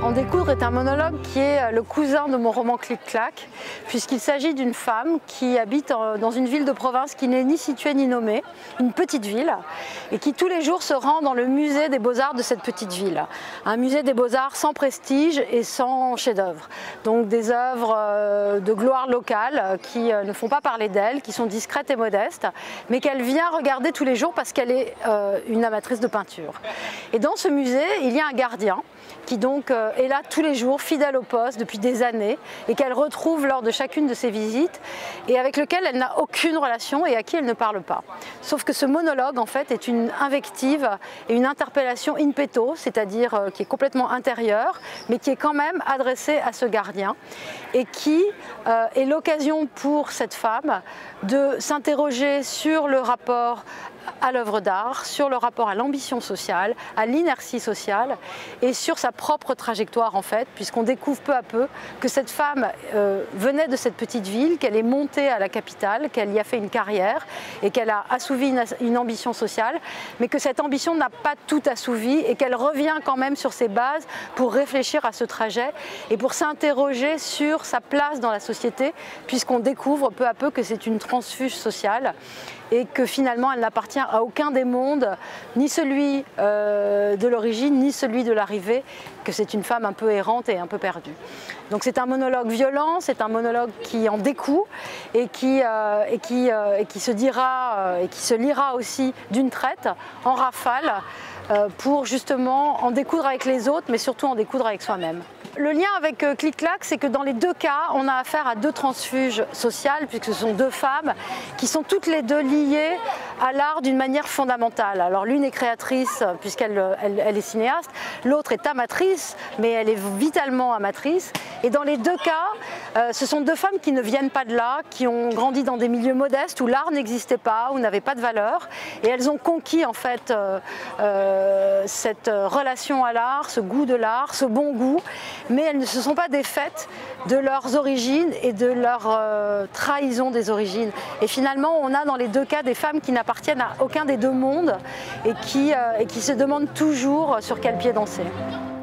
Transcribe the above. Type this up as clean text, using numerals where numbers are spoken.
En découdre est un monologue qui est le cousin de mon roman Clic-Clac, puisqu'il s'agit d'une femme qui habite dans une ville de province qui n'est ni située ni nommée, une petite ville, et qui tous les jours se rend dans le musée des beaux-arts de cette petite ville. Un musée des beaux-arts sans prestige et sans chef-d'œuvre. Donc des œuvres de gloire locale qui ne font pas parler d'elle, qui sont discrètes et modestes, mais qu'elle vient regarder tous les jours parce qu'elle est une amatrice de peinture. Et dans ce musée, il y a un gardien qui donc est là tous les jours, fidèle au poste depuis des années, et qu'elle retrouve lors de chacune de ses visites, et avec lequel elle n'a aucune relation et à qui elle ne parle pas. Sauf que ce monologue, en fait, est une invective et une interpellation in petto, c'est-à-dire qui est complètement intérieure, mais qui est quand même adressée à ce gardien, et qui est l'occasion pour cette femme de s'interroger sur le rapport à l'œuvre d'art, sur le rapport à l'ambition sociale, à l'inertie sociale et sur sa propre trajectoire en fait, puisqu'on découvre peu à peu que cette femme venait de cette petite ville, qu'elle est montée à la capitale, qu'elle y a fait une carrière et qu'elle a assouvi une ambition sociale, mais que cette ambition n'a pas tout assouvi et qu'elle revient quand même sur ses bases pour réfléchir à ce trajet et pour s'interroger sur sa place dans la société, puisqu'on découvre peu à peu que c'est une transfuge sociale et que finalement elle n'appartient à aucun des mondes, ni celui de l'origine, ni celui de l'arrivée, que c'est une femme un peu errante et un peu perdue. Donc c'est un monologue violent, c'est un monologue qui en découd et qui se dira et qui se lira aussi d'une traite, en rafale, pour justement en découdre avec les autres, mais surtout en découdre avec soi-même. Le lien avec Clic-Clac, c'est que dans les deux cas, on a affaire à deux transfuges sociales, puisque ce sont deux femmes qui sont toutes les deux liées à l'art d'une manière fondamentale. Alors l'une est créatrice, puisqu'elle est cinéaste, l'autre est amatrice, mais elle est vitalement amatrice. Et dans les deux cas, ce sont deux femmes qui ne viennent pas de là, qui ont grandi dans des milieux modestes où l'art n'existait pas, où n'avait pas de valeur. Et elles ont conquis en fait cette relation à l'art, ce goût de l'art, ce bon goût. Mais elles ne se sont pas défaites de leurs origines et de leur trahison des origines. Et finalement, on a dans les deux cas des femmes qui n'appartiennent à aucun des deux mondes et qui se demandent toujours sur quel pied danser.